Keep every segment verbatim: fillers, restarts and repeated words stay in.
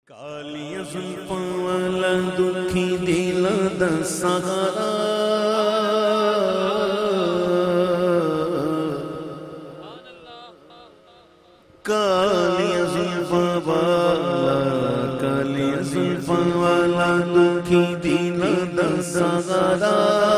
کالیاں زلفاں والا دکھی دلاں دا سہارا کالیاں زلفاں والا کالیاں زلفاں والا دکھی دلاں دا سہارا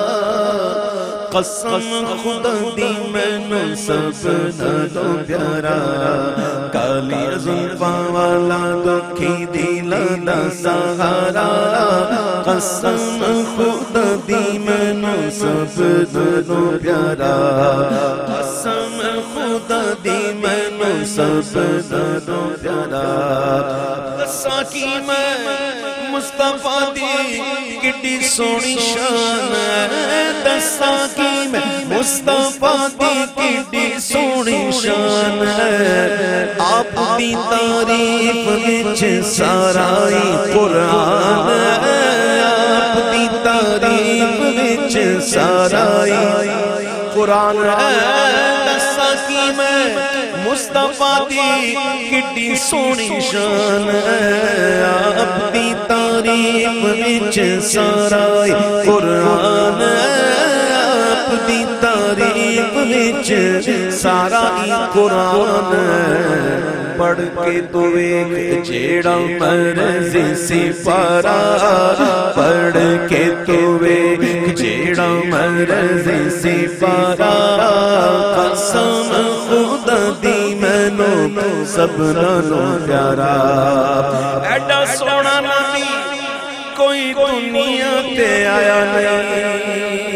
قسم خدا دی مینوں سب نالوں پیارا کالیاں زلفاں والا دکھی دلاں دا سہارا قسم خدا دی مینوں سب نالوں پیارا قسم خدا دی مینوں سب نالوں پیارا دساں کی میں مصطفیٰ دی کڈی سونی شان ہے دساں کی میں مصطفیٰ دی کڈی سونی شان ہے آپ دی تعریف وچ سارا ہی قرآن ہے آپ دی تعریف وچ سارا ہی قرآن ہے دساں کی میں مصطفیٰ دی کڈی سونی شان ہے آپ دی تعریف وچ سارا ہی قرآن ہے آپ دی تعریف وچ سارا ہی قرآن ہے پڑھ کے تو ایک جیڑا مرضی سپارا پڑھ کے تو ایک جیڑا مرضی سپارا قسم خدا دی مینوں سب نالوں پیارا ایڈا سونا نبی کوئی دنیا تے آیا نہیں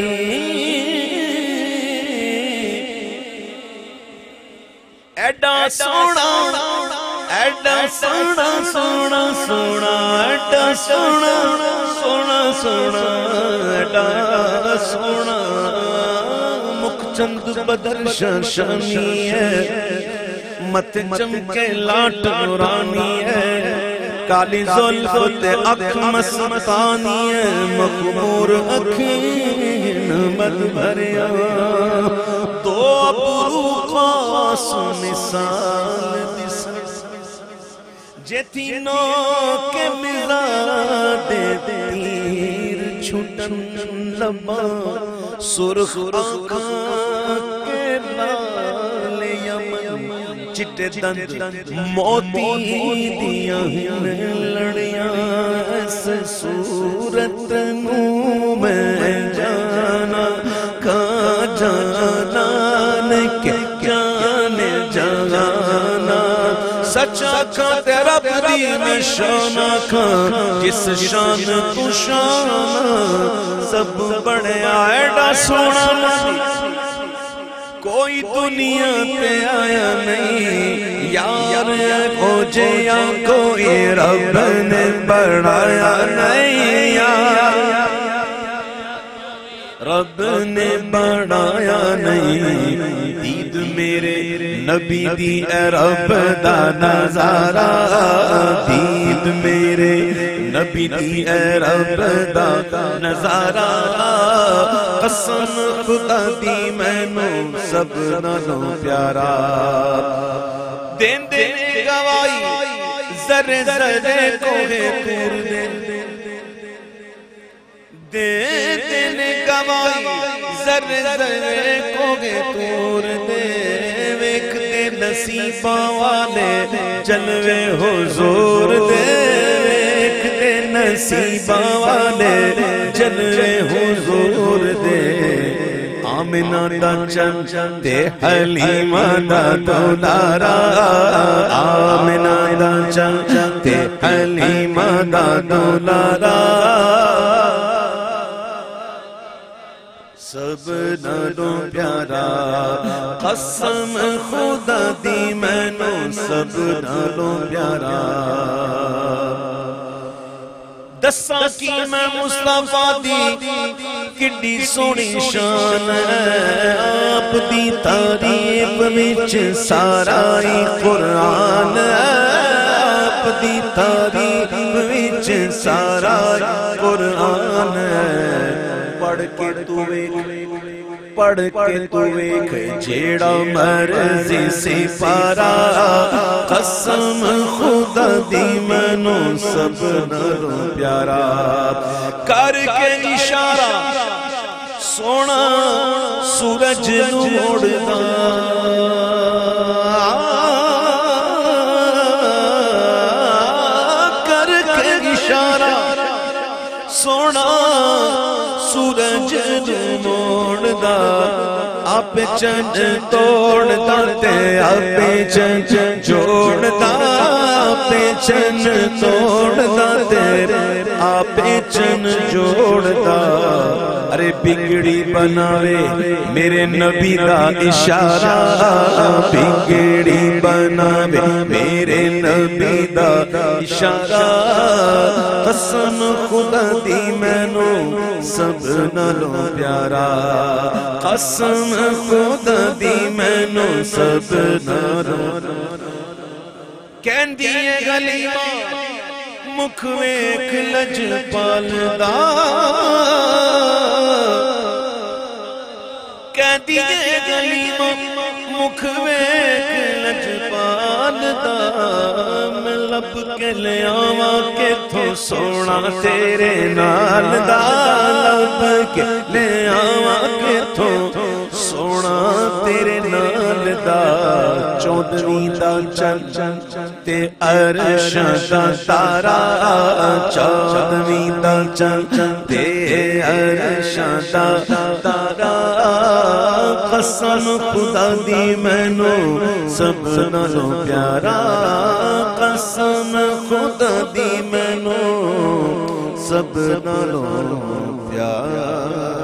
ایڈا سونا ایڈا سونا سونا سونا ایڈا سونا سونا سونا ایڈا سونا مکھ چند بدر شاشانی ہے مت چمکے لاٹ نورانی ہے کالی زلف تے اکھ مستانی ہے مخمور اکھیں مد بھریا تو ابرو خاص مثال دس جیتی نو کے مزاد تیر چھٹن لبا سرخ آنکھاں کے لال یمن چٹے دند موتی دیاں لڑیاں اس صورت نو میں جانا کا جانا کہ جانے جانا سچا کھا تیرا بدی نشانہ کھا جس شان تو شان سب بڑے ایڈا سونا نبی کوئی دنیا پہ آیا نہیں یار ہو جیا کوئی رب نے بڑھایا نہیں یار رب نے بڑھایا نہیں دید میرے نبی دی اے رب دا نظارہ دید میرے نبی دی اے رب دا نظارہ قسم خدا دی مینوں سب نالوں پیارا دین دین گوائی ذرے ذرے کوہے تور دے دین دین گوائی ذرے ذرے کوہے تور دے ویکھ دے نصیباں والے جلوے حضور دے ویکھ دے نصیباں والے جلوے حضور دے آمنہ دا چن تے حلیمہ دا دولارا آمنہ دا چن تے حلیمہ دا دولارا سب نالوں پیارا قسم خدا دی مینوں سب نالوں پیارا دساں کی میں مصطفیٰ دی کڈی سونی شان ہے آپ دی تعریف وچ سارا ہی قرآن ہے آپ دی تعریف وچ سارا ہی قرآن ہے پڑھ کے تو ایک پڑھ کے تو ایک جیڑا مرضی سپارا قسم خدا دی مینوں سب نالوں پیارا کر کے اشارہ سونا سورج نوڑدا کر کے اشارہ سونا سورج نوڑدا آپ چند توڑدا تے آپ چند جوڑدا آپ چند توڑدا تے آپ چند جوڑدا ارے بگڑی بناوے میرے نبی دا اشارہ بگڑی بناوے میرے نبی دا اشارہ قسم خدا دی مینوں سب نالوں پیارا قسم خدا دی مینوں سب نالوں کہندی ہے غلیمہ مکھ ویکھ لجپال دا کہندی ہے غلیمہ مکھ ویکھ لجپال دا میں لب کے لے آواں کتھوں سونا تیرے نال دا لب کے لے آواں کتھوں سونا تیرے نال دا چودھویں دا چن تے عرشاں دا تارا چودھویں دا چن تے عرشاں دا تارا قسم خدا دی مینوں سب نالوں پیارا قسم خدا دی مینوں سب نالوں پیارا